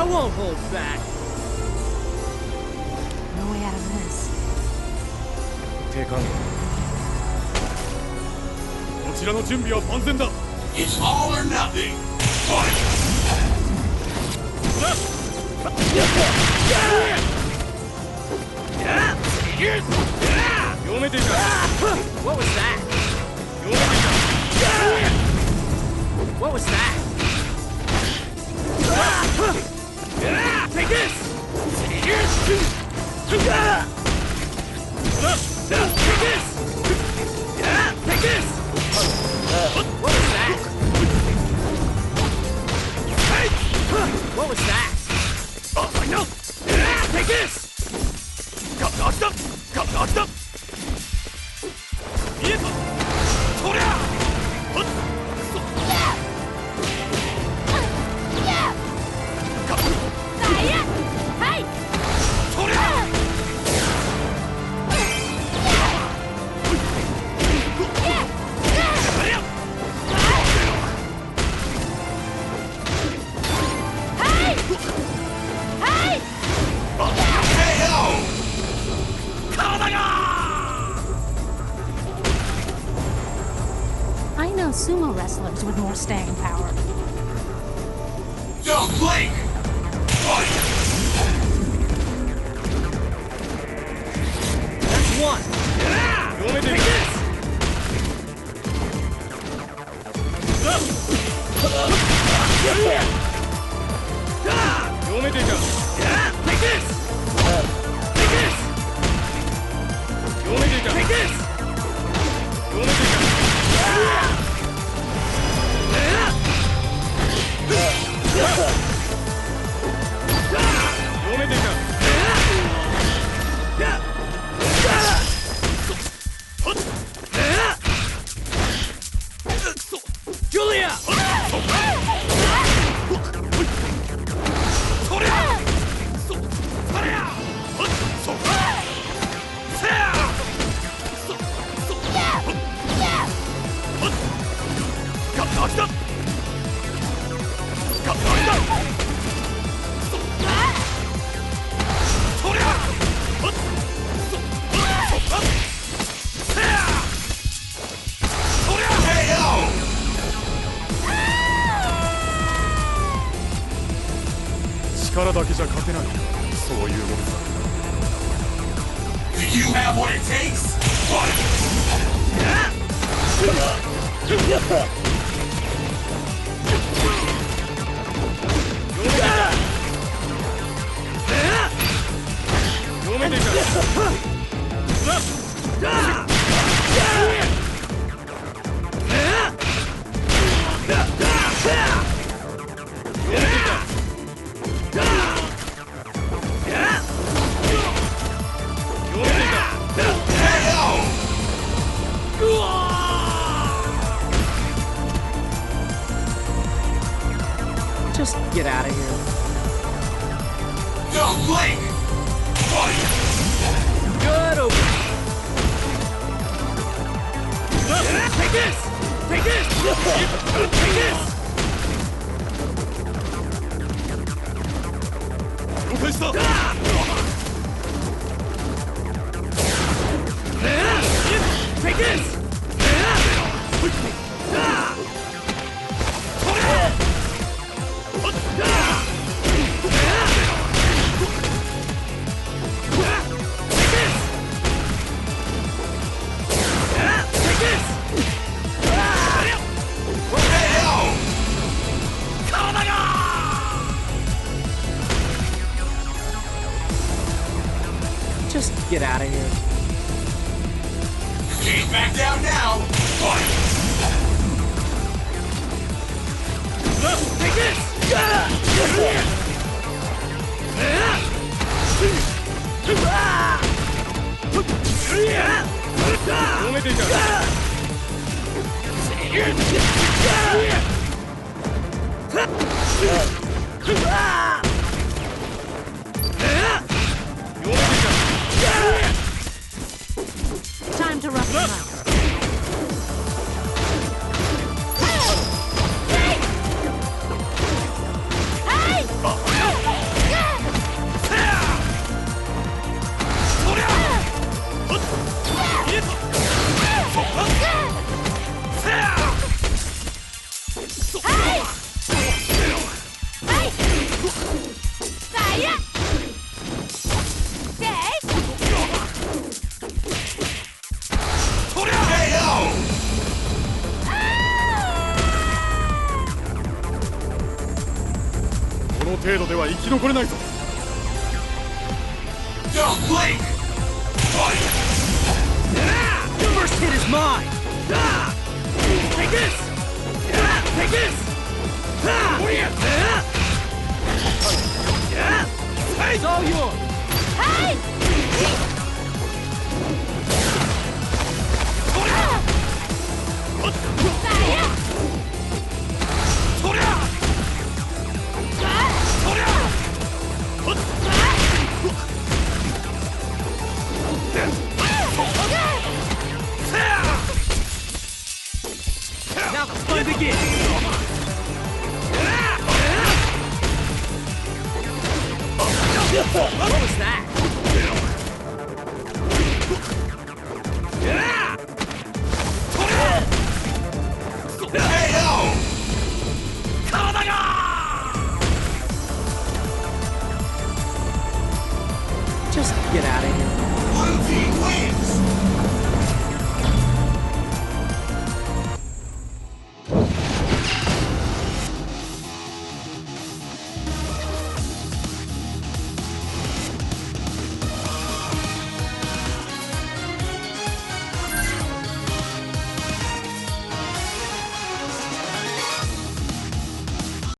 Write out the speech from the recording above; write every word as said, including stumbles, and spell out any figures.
I won't hold back. No way out of this. 定款こちらの準備は万全だ It's all or nothing. Fight. 読めていた What was that? 読めていた What was that? Take this! Take this! Take this! What was that? What was that? I know! Take this! ガッガッだガッガッだ見えたそりゃほっそガッはいそりゃ I know sumo wrestlers with more staying power. Don't blink. Fight. That's one! 読めていた 読めていた Take this! Take this! 読めていた Take this! 読めていた 読めていた Julia! そりゃそそりゃほっそせやそそほっほっガッガッだガッガッだそそりゃほっそそほっせやそりゃ K O. 力だけじゃ勝てないそういうものさ Do you have what it takes? Fight. 読めていた Just get out of here. Don't blink. Fight. Good open. Take this! Take this! Take this! 了解した Take this! Just get out of here. Can't back down now. Fight. Take this! 読めていた Time to rough them up. Hey! の程度では生き残れないぞ。 Don't blink! Fight! First hit is mine! Ah! Take this! Ah! Take this! Ah! Yeah! It's all yours! Hey! そりゃそりゃほっせや Now the fun begins! What was that? K O! 体が Just get out of here. Blue team wins!